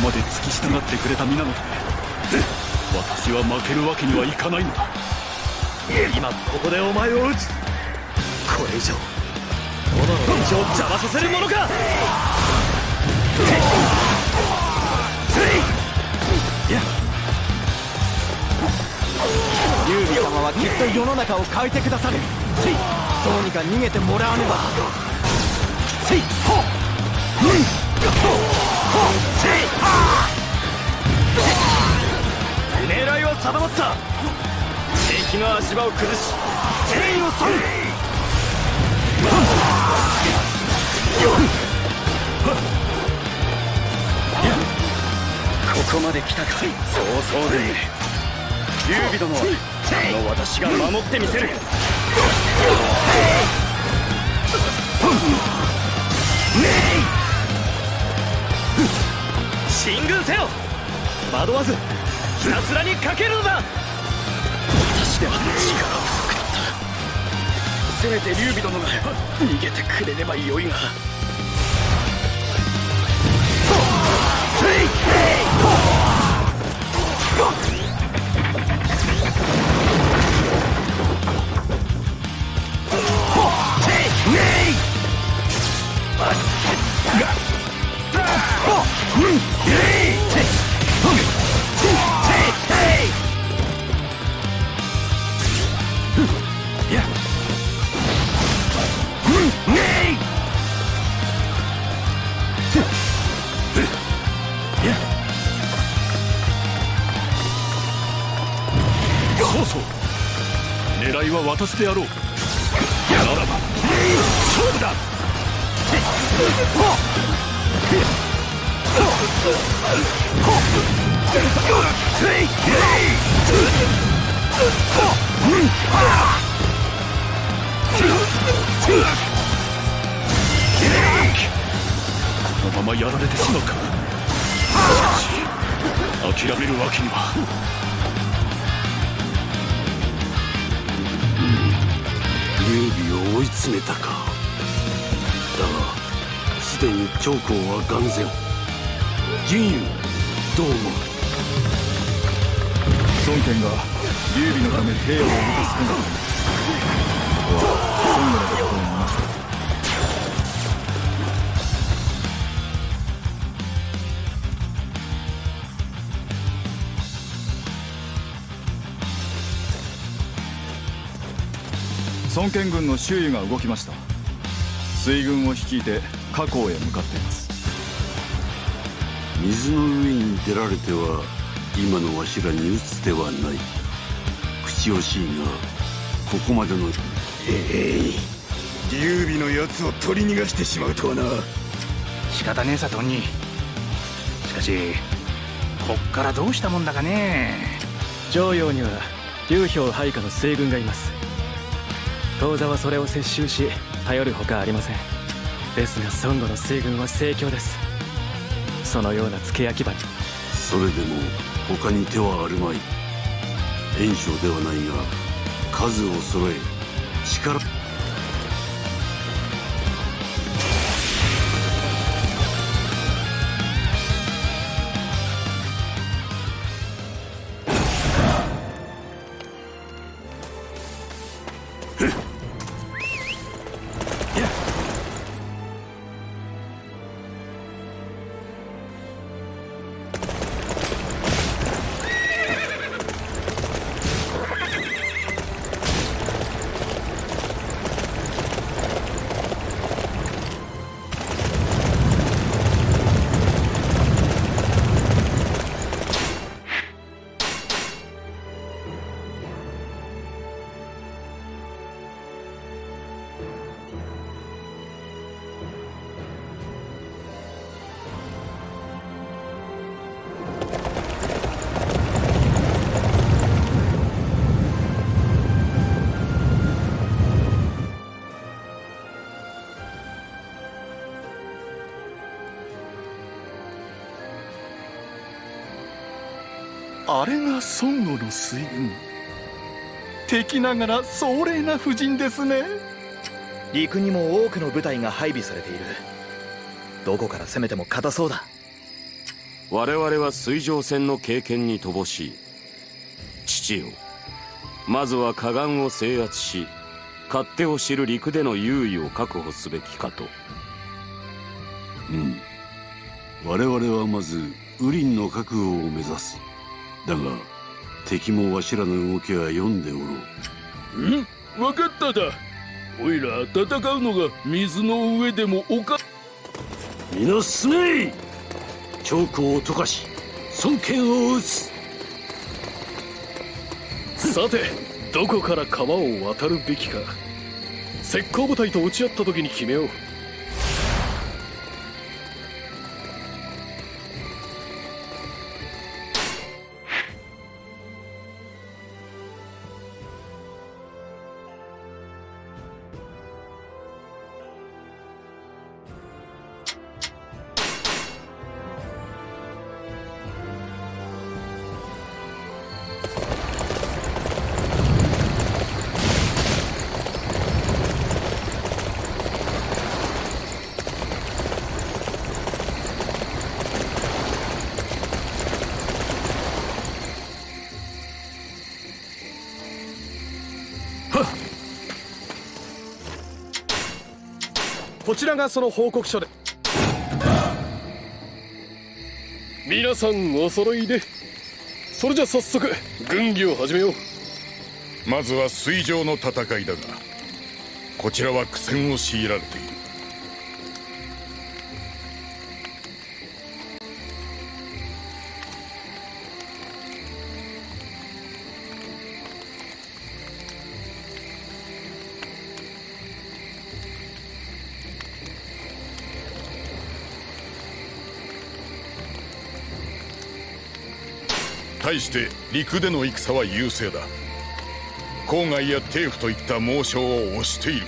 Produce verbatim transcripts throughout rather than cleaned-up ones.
まで付き従ってくれた身なので、私は負けるわけにはいかないのだ。 今ここでお前を撃つ。これ以上殿の道を邪魔させるものか。劉備様はきっと世の中を変えてくださる。どうにか逃げてもらわねば。狙いは定まった。敵の足場を崩し戦意を削ぐ。ここまで来たか。そうそうでね。劉備殿はこの私が守ってみせる。進軍せよ。惑わずひたすらにかけるのだ。私では力不足だった。せめて劉備殿が逃げてくれればよいが。 そうそう、狙いは私であろう。ならば勝負だ。このままやられてしまうか。しかし諦めるわけには。 劉備を追い詰めたか。だがすでに長江は眼前。陣友どう思う。 孫権が劉備のため兵を動かすかがあります。ここは孫悟のことを見ましょう。孫権軍の周囲が動きました。水軍を率いて河口へ向かっています。 水の上に出られては今のわしらに打つ手はない。口惜しいがここまでのええい劉備のやつを取り逃がしてしまうとはな。 仕方ねえさトニー。しかしこっからどうしたもんだかね。 襄陽には劉氷配下の水軍がいます。当座はそれを接収し頼るほかありません。ですが孫悟の水軍は盛況です。そのような付け焼き場に。 それでも他に手はあるまい。袁紹ではないが数を揃え力。 あれが孫悟の水軍。敵ながら壮麗な布陣ですね。 陸にも多くの部隊が配備されている。どこから攻めても硬そうだ。 我々は水上戦の経験に乏しい。父よ、まずは河岸を制圧し、勝手を知る陸での優位を確保すべきかと。 うん、我々はまずウリンの確保を目指す。だが敵もわしらの動きは読んでおろう。 うん、分かっただ。おいら戦うのが水の上でもおか。 皆進め。チョークを溶かし孫権を討つ。 さて、どこから川を渡るべきか、石膏部隊と撃ち合った時に決めよう。こちらがその報告書で。皆さんお揃いで。それじゃ早速軍議を始めよう。 まずは水上の戦いだが、こちらは苦戦を強いられている。対して陸での戦は優勢だ。郊外や帝府といった猛将を推している。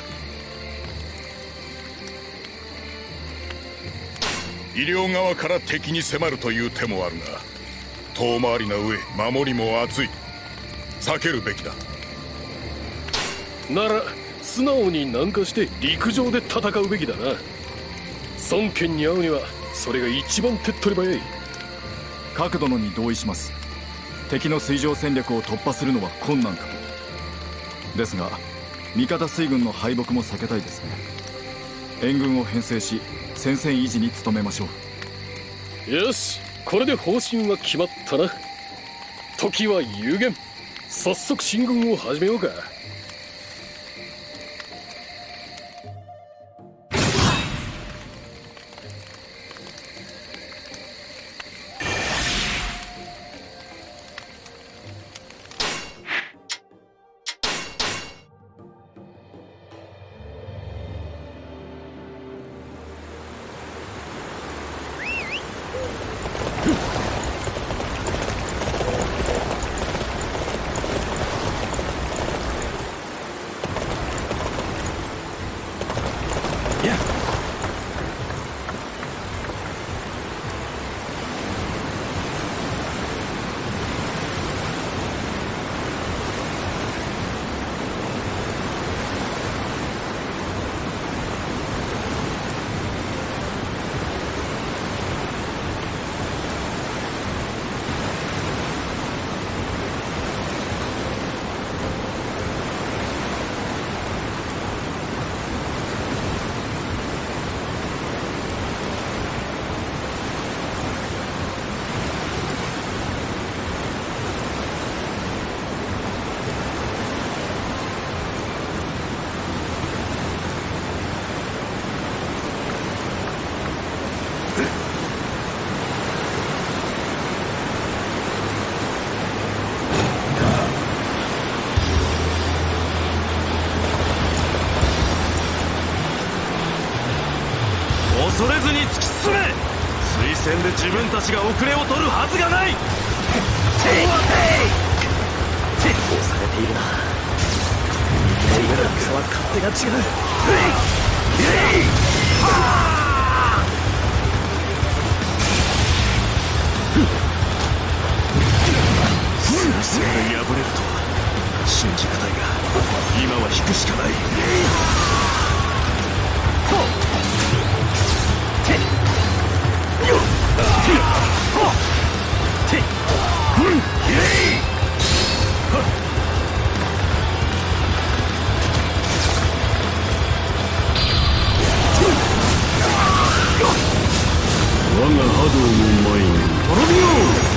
医療側から敵に迫るという手もあるが、遠回りな上守りも厚い。避けるべきだ。 なら素直に南下して陸上で戦うべきだな。孫権に会うにはそれが一番手っ取り早い。 各殿に同意します。敵の水上戦略を突破するのは困難かと。ですが味方水軍の敗北も避けたいですね。援軍を編成し戦線維持に努めましょう。よし、これで方針は決まったな。時は有限。早速進軍を始めようか。 恐れずに突き進め。水戦で自分たちが遅れを取るはずがない。抵抗されているな。生きている大きさは勝手が違う。スラスラで破れるとは信じがたいが、今は引くしかない。ほっの前に滅びよう。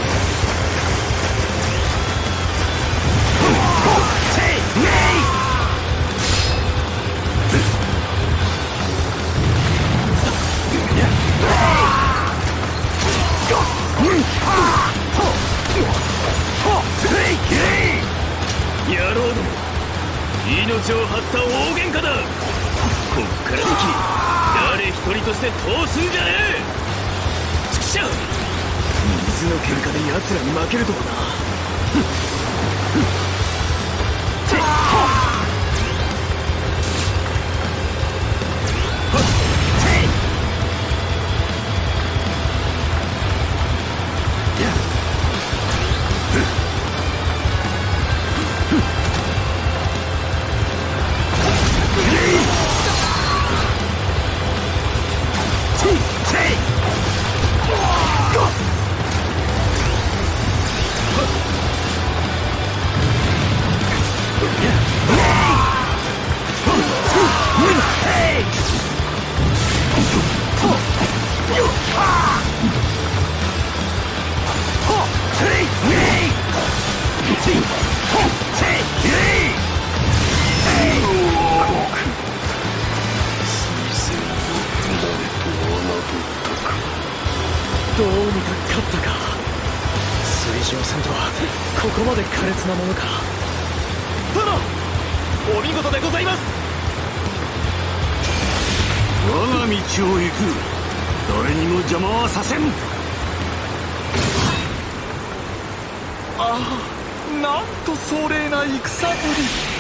野郎ども、命を張った大喧嘩だ。こっから先誰一人として通すんじゃねえ。ちくしゃう、水の喧嘩で奴らに負けるとはな。どうにか勝ったか。水上戦とはここまで苛烈なものか。殿、お見事でございます。 我が道を行く。誰にも邪魔はさせん。 ああ、なんと壮麗な戦ぶり。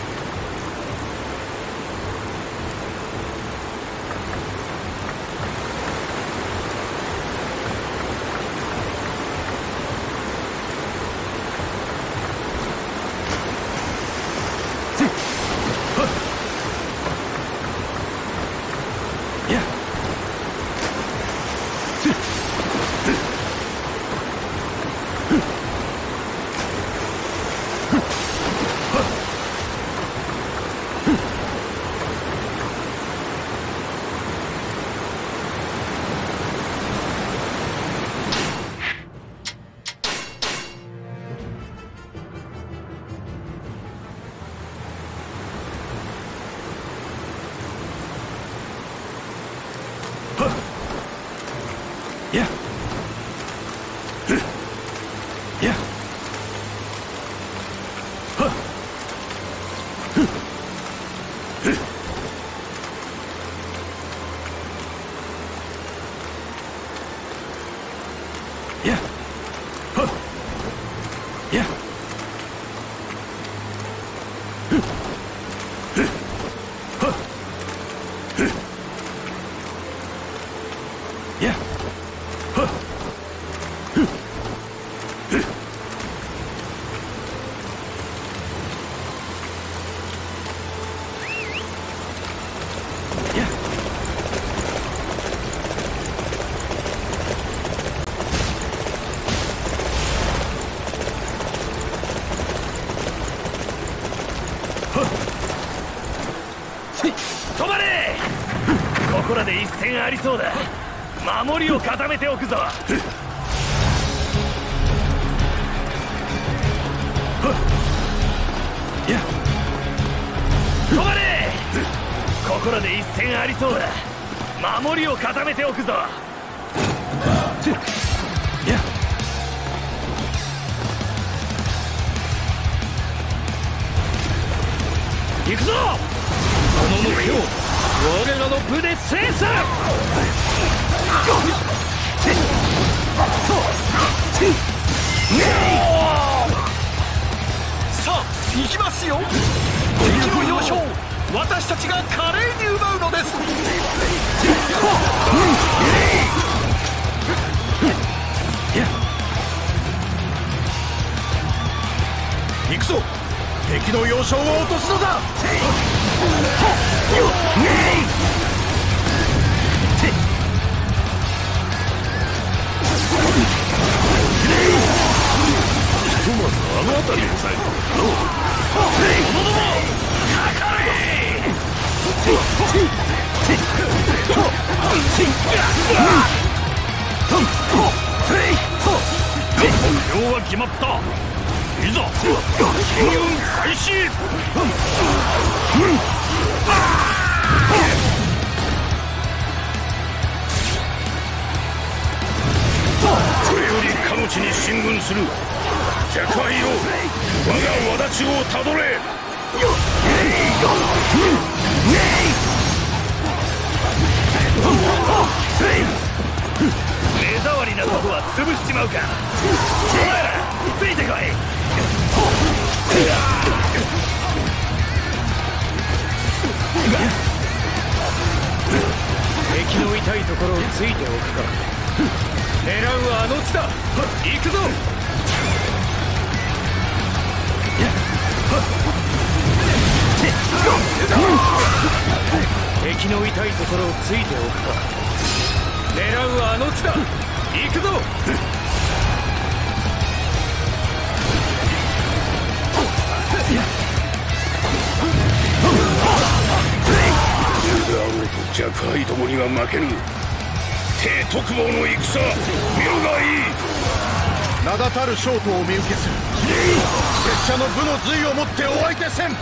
止まれ。ここらで一戦ありそうだ。守りを固めておくぞ。止まれ。ここらで一戦ありそうだ。守りを固めておくぞ。行くぞ。この目標、我らの部で制す。 さあ行きますよ。敵の要衝、私たちが華麗に奪うのです。行くぞ。敵の要衝を落とすのだ。 ひとまずあの辺りを抑えたのだろう。 者ども、かかれ。 は決まった。いざ進軍開始。これよりかの地に進軍する。ジャクアイよ、我が轍をたどれ。目障りなとこは潰しちまうか。お前らついてこい。敵の痛いところをついておくか。狙うはあの地だ。行くぞ。敵の痛いところをついておくか。狙うはあの地だ。行くぞ。ユダ王とジャクアイどもには負けぬ。帝徳坊の戦、見るがいい。 名だたる将校を見受けする。拙者の部の髄をもってお相手せん。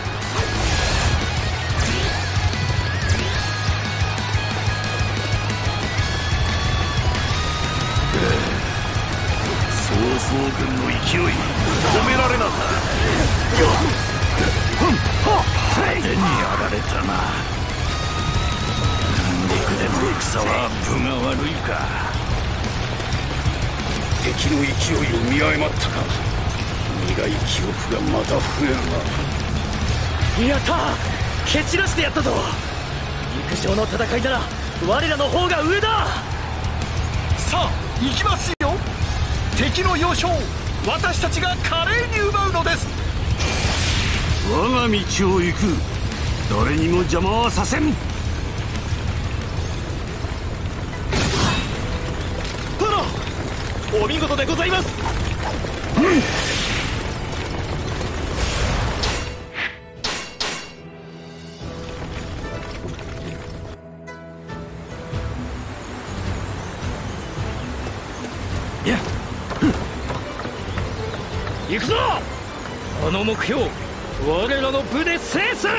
曹操軍の勢い止められなかった。手にやられたな。陸での戦は分が悪いか。敵の勢いを見誤ったか。苦い記憶がまた増えるな。やったー、蹴散らしてやったぞ。陸上の戦いなら我らの方が上だ。 さあ行きますよ。敵の要衝、私たちが華麗に奪うのです。 我が道を行く。誰にも邪魔はさせん。 殿、お見事でございます。 うん、行くぞ。あの目標、我らの部で制す。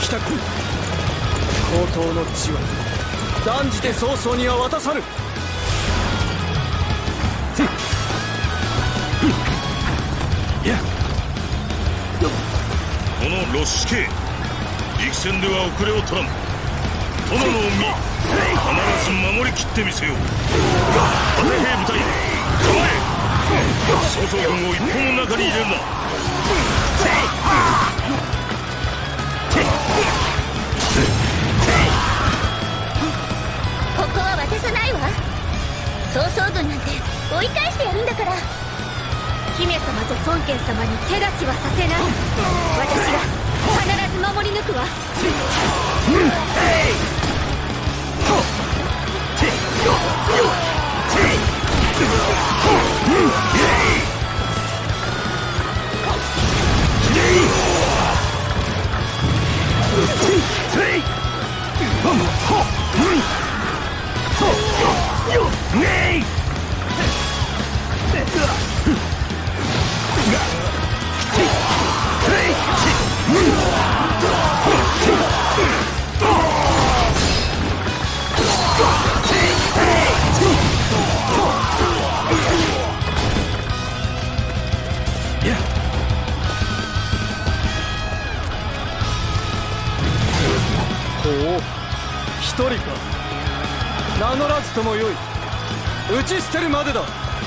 来たか。高等の地は断じて曹操には渡さぬ。 このロッシ系、力戦では遅れを取らん。殿の身、必ず守りきってみせよう。盾兵部隊、構え。曹操軍を一歩も中に入れるな。 ここは渡さないわ。曹操軍なんて追い返してやるんだから。姫様と孫権様に手出しはさせない。私が必ず守り抜くわ。 一人か。名乗らずともよい。打ち捨てるまでだ。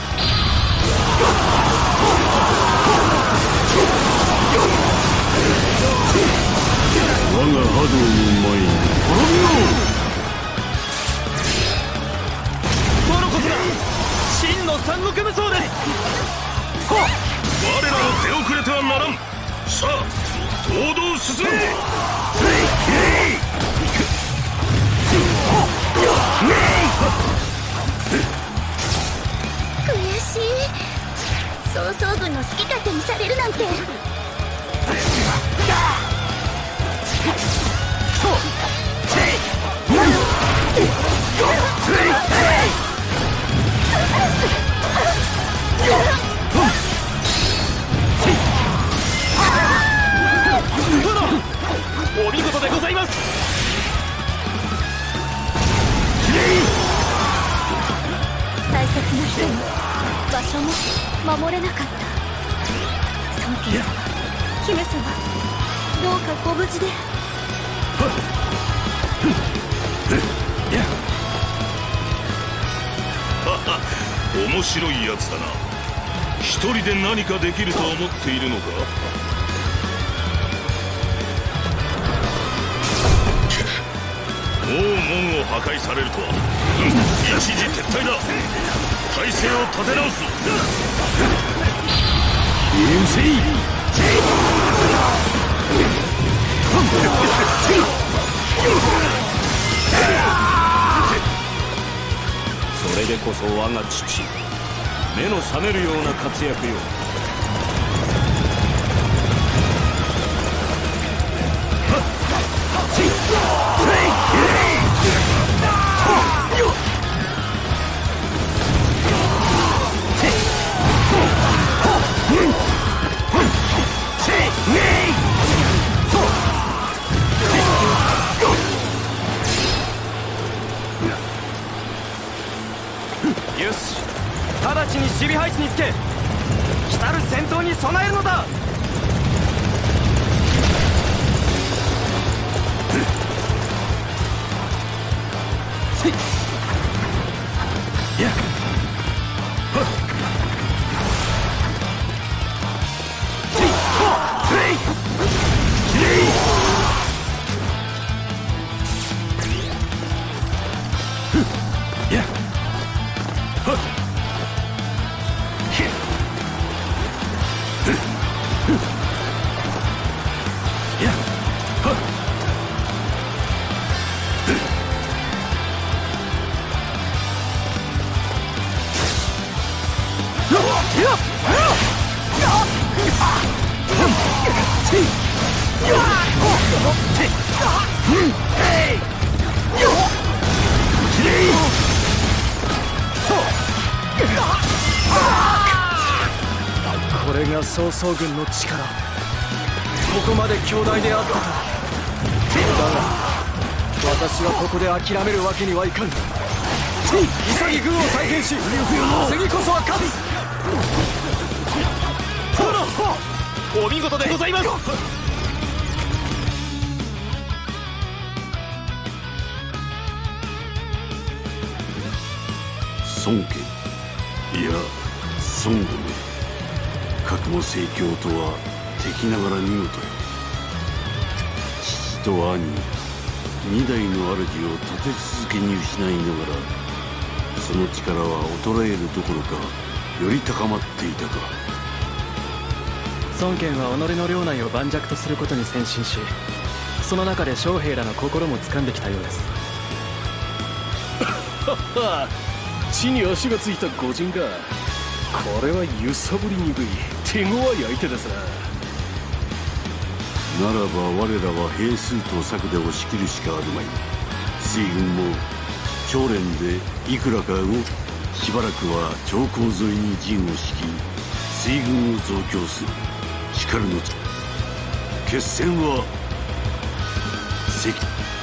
我が波動の前に滅びろ。 殿こそが真の三国無双です。 我らの手遅れてはならん。さあ堂々進め。 悔しい。曹操軍の好き勝手にされるなんて。 殿、お見事でございます。 大切な人も場所も守れなかった。孫権様、姫様、どうかご無事で。 面白いやつだな。一人で何かできると思っているのか。もう門を破壊されるとは。一時撤退だ。体勢を立て直す。 優勢。それでこそ我が父、目の覚めるような活躍よ。 よし、直ちに守備配置につけ、来たる戦闘に備えるのだ。これが曹操軍の力。ここまで強大であったと。 私はここで諦めるわけにはいかん。潔軍を再編し、次こそは勝つ。お見事でございます。 孫家、いや孫悟め、覚悟盛況とは敵ながら見事よ。父と兄、二代の主を立て続けに失いながら、その力は衰えるどころかより高まっていたか。 孫権は己の領内を盤石とすることに専心し、その中で将兵らの心も掴んできたようです。 地に足がついた御仁か。これは揺さぶりにくい手強い相手ですな。 ならば我らは兵数と策で押し切るしかあるまい。水軍も長連でいくらか動く。しばらくは長江沿いに陣を敷き、水軍を増強する。しかるのち決戦は関。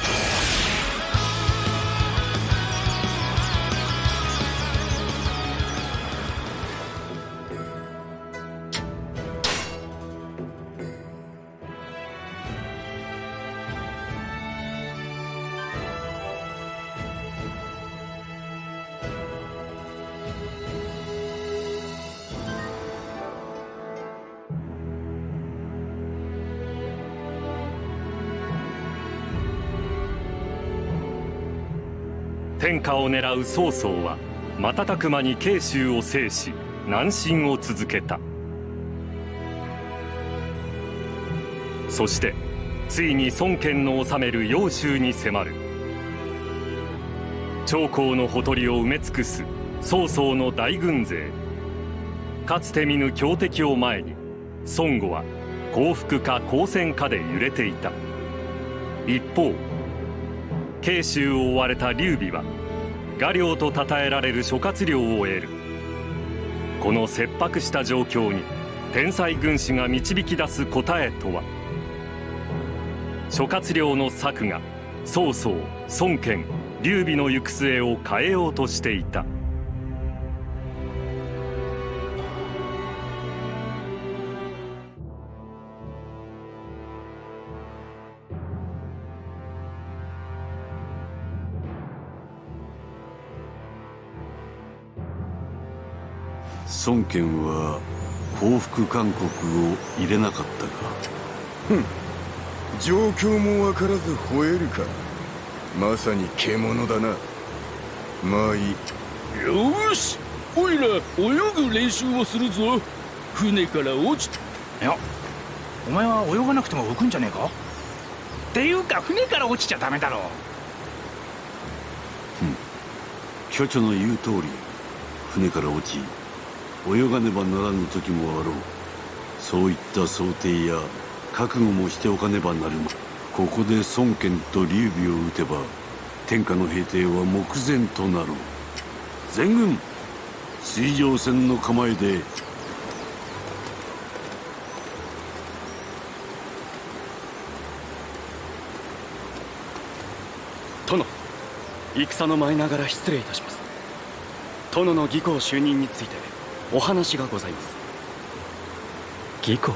天下を狙う曹操は瞬く間に慶州を制し南進を続けた。そしてついに孫権の治める揚州に迫る。長江のほとりを埋め尽くす曹操の大軍勢。かつて見ぬ強敵を前に孫悟は降伏か抗戦かで揺れていた。一方慶州を追われた劉備は画領と称えられる諸葛亮を得る。この切迫した状況に天才軍師が導き出す答えとは。諸葛亮の策が曹操、孫権、劉備の行く末を変えようとしていた。 孫権は降伏勧告を入れなかったか。 ふん、状況も分からず吠えるか。まさに獣だな。まあいい。 よし、おいら泳ぐ練習をするぞ。船から落ちた。 いや、お前は泳がなくても浮くんじゃねえか。っていうか船から落ちちゃダメだろう。 ふん、巨著の言う通り船から落ち泳がねばならぬ時もあろう。そういった想定や覚悟もしておかねばなるま。ここで孫権と劉備を討てば天下の平定は目前となろう。全軍水上戦の構えで。 殿、戦の前ながら失礼いたします。殿の義公就任についてお話がございます。義公？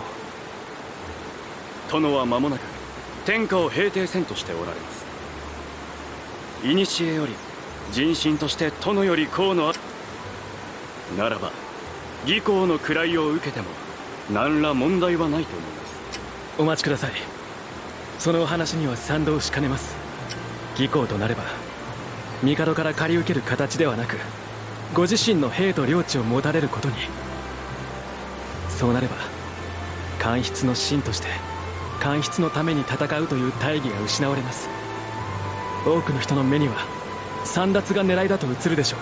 殿は間もなく天下を平定せんとしておられます。古より人心として殿より功のあならば義公の位を受けても何ら問題はないと思います。お待ちください。そのお話には賛同しかねます。義公となれば帝から借り受ける形ではなく、ご自身の兵と領地を持たれることに。そうなれば官筆の臣として官筆のために戦うという大義が失われます。多くの人の目には簒奪が狙いだと映るでしょ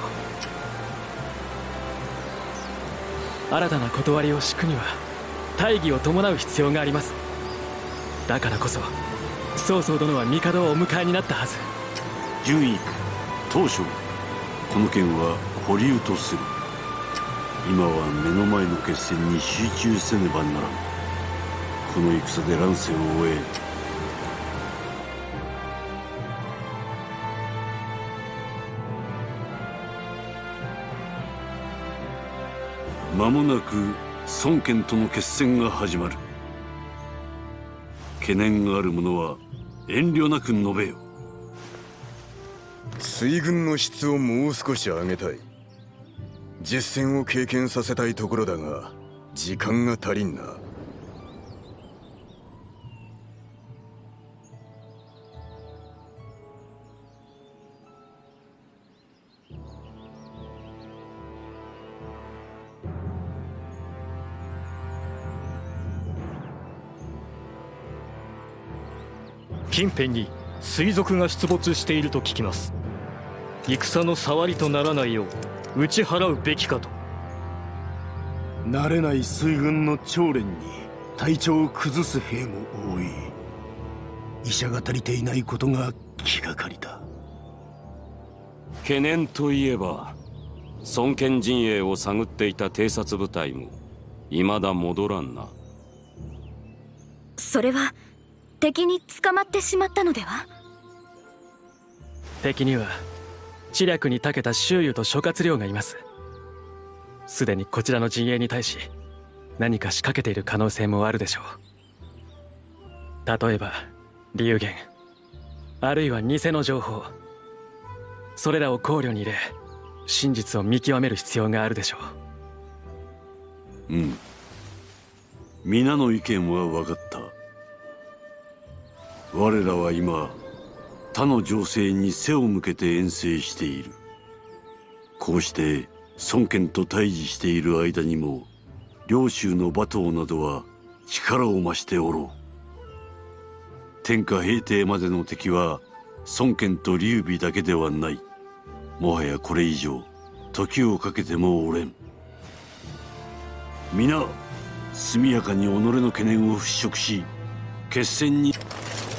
う。新たな断りを敷くには大義を伴う必要があります。だからこそ曹操殿は帝をお迎えになったはず。 順位当初この件は保留とする。今は目の前の決戦に集中せねばならん。この戦で乱世を終え間もなく孫権との決戦が始まる。懸念がある者は遠慮なく述べよ。 水軍の質をもう少し上げたい。実戦を経験させたいところだが時間が足りんな。 近辺に水賊が出没していると聞きます。戦の触りとならないよう打ち払うべきかと。 慣れない水軍の長連に体調を崩す兵も多い。医者が足りていないことが気がかりだ。 懸念といえば孫権陣営を探っていた偵察部隊も未だ戻らんな。 それは敵に捕まってしまったのでは。 敵には知略に長けた周囲と諸葛亮がいます。すでにこちらの陣営に対し何か仕掛けている可能性もあるでしょう。例えば流言、あるいは偽の情報、それらを考慮に入れ真実を見極める必要があるでしょう。うん、皆の意見は分かった。我らは今他の情勢に背を向けて遠征している。こうして孫権と対峙している間にも領州の馬頭などは力を増しておろう。天下平定までの敵は孫権と劉備だけではない。もはやこれ以上時をかけてもおれん。皆速やかに己の懸念を払拭し決戦に。